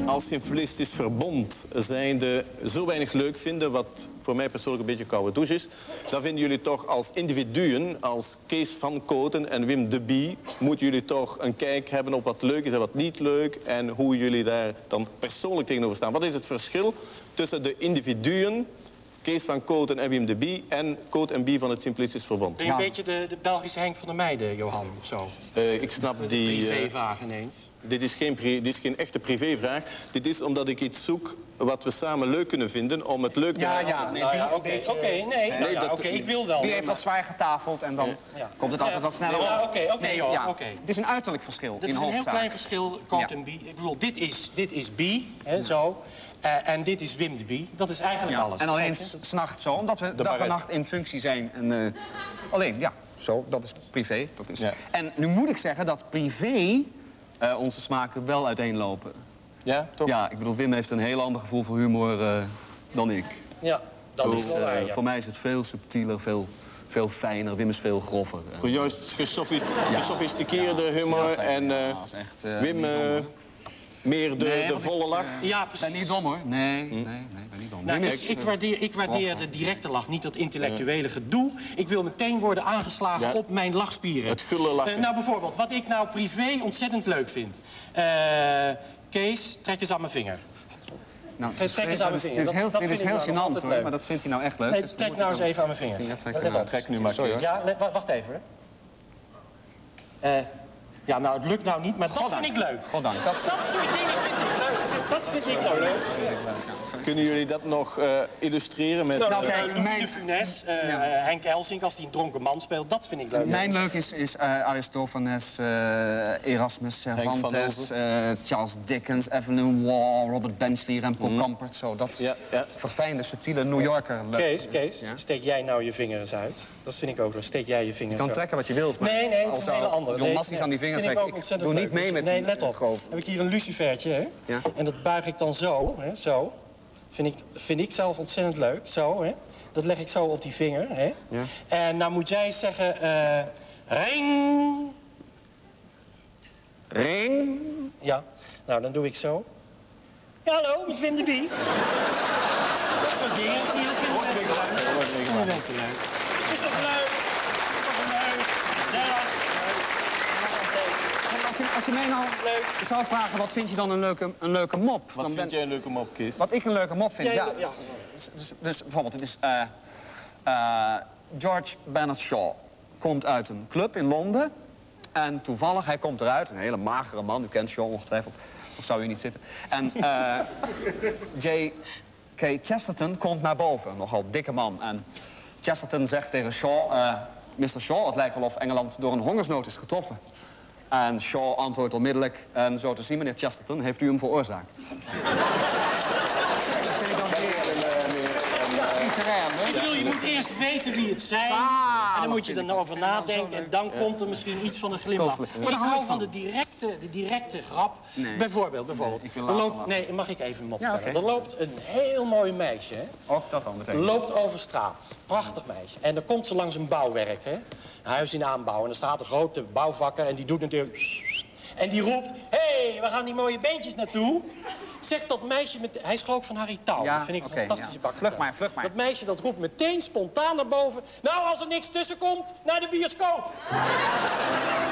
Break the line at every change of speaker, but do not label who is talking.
als Simplistisch Verbond zijnde zo weinig leuk vinden, wat voor mij persoonlijk een beetje koude douche is, dan vinden jullie toch als individuen, als Kees van Kooten en Wim de Bie, moeten jullie toch een kijk hebben op wat leuk is en wat niet leuk en hoe jullie daar dan persoonlijk tegenover staan. Wat is het verschil tussen de individuen, Kees van Kooten en Wim de Bie en Coot en Bie van het Simplistisch Verbond?
Ben je een beetje de Belgische Henk van der Meijden, Johan, of zo?
Ik snap die...
privévraag ineens.
Dit is geen echte privévraag. Dit is omdat ik iets zoek wat we samen leuk kunnen vinden om het leuk te maken.
Oké, ik wil wel.
Die heeft wat zwaar getafeld en dan komt het altijd wat sneller op.
Oké.
Het is een uiterlijk verschil in
Het is een heel
hoofdzaak.
klein verschil, Coot en Bie. Ik bedoel, dit is Bie, hè, zo. En dit is Wim de Bie. Dat is eigenlijk alles.
En alleen s'nachts zo, omdat we dag en nacht in functie zijn. En, alleen, ja, zo, dat is privé. Dat is. En nu moet ik zeggen dat privé onze smaken wel uiteenlopen.
Ja, toch?
Ja, ik bedoel, Wim heeft een heel ander gevoel voor humor dan ik.
Ja, dat is wel waar,
Voor mij is het veel subtieler, veel fijner. Wim is veel groffer.
Goed, juist gesofisticeerde humor en Wim meer de volle lach.
Ja, precies.
Ben niet dom, hoor. Nee, ben niet dom.
Nou, ik waardeer de directe lach, niet dat intellectuele gedoe. Ik wil meteen worden aangeslagen op mijn lachspieren.
Het gulle lachen.
Nou, bijvoorbeeld, wat ik nou privé ontzettend leuk vind. Kees, trek eens aan mijn vinger.
Nou,
trek eens aan mijn vinger.
Dit is heel gênant, hoor, maar dat vindt hij nou echt leuk.
Nee,
dus
trek nou eens even aan mijn vinger.
Trek nu maar, Kees.
Ja, wacht even, hoor. Ja, nou, het lukt nou niet, maar dat vind ik leuk.
Goddank.
Dat soort dingen vind ik leuk. Dat vind ik nou leuk.
Kunnen jullie dat nog illustreren met...
Nou, kijk, Louis de Funès, Henk Elsink, als hij een dronken man speelt, dat vind ik leuk.
Mijn leuk is Aristofanes, Erasmus, Cervantes, Charles Dickens, Evelyn Waugh, Robert Benchley, Remco Kampert. Zo, dat verfijnde, subtiele New Yorker leuk.
Kees, steek jij nou je vinger eens uit. Dat vind ik ook leuk. Steek jij je vinger
Je kan trekken wat je wilt, maar
nee, het is een hele andere.
John Massies aan die vinger trekken. Ik doe niet mee met die
let op.
grove.
Heb ik hier een lucifertje, hè?
Ja.
En dat buig ik dan zo, hè? Zo. Vind ik zelf ontzettend leuk, zo, hè? Dat leg ik zo op die vinger, hè?
Ja.
En nou moet jij zeggen, ring.
Ring.
Ja, nou dan doe ik zo. Ja, hallo, met Wim de Bie. Dat soort dingen, zie je, dat vinden mensen leuk. Is toch leuk? Is toch leuk? Gezellig.
Als je mij nou zou vragen, wat vind je dan een leuke mop?
Wat vind jij een leuke mop, Kees?
Wat ik een leuke mop vind? Dus bijvoorbeeld, het is George Bernard Shaw komt uit een club in Londen. En toevallig, hij komt eruit, een hele magere man. U kent Shaw ongetwijfeld, of zou u niet zitten. En J.K. Chesterton komt naar boven, een nogal dikke man. En Chesterton zegt tegen Shaw, Mr. Shaw, het lijkt wel of Engeland door een hongersnood is getroffen. En Shaw antwoordt onmiddellijk, en zo te zien, meneer Chesterton, heeft u hem veroorzaakt. Dat vind ik dan
Ik bedoel, je moet eerst weten wie het zijn. En dan moet je er over nadenken. En dan komt er misschien iets van een glimlach. Maar ik hou van de directe grap.
Nee.
Bijvoorbeeld. Nee, mag ik even een mop vertellen?
Ja,
Er loopt een heel mooi meisje. Hè?
ook dat dan meteen.
Loopt over straat. Prachtig meisje. En dan komt ze langs een bouwwerk. Hè? Een huis in aanbouw. En er staat een grote bouwvakker. En die doet natuurlijk... En die roept, hé, waar gaan die mooie beentjes naartoe? Zegt dat meisje met... Hij is geloof van Harry Touw.
Ja,
dat vind ik een fantastische bak.
Vlug maar.
Dat meisje dat roept meteen spontaan naar boven. Nou, als er niks tussen komt, naar de bioscoop.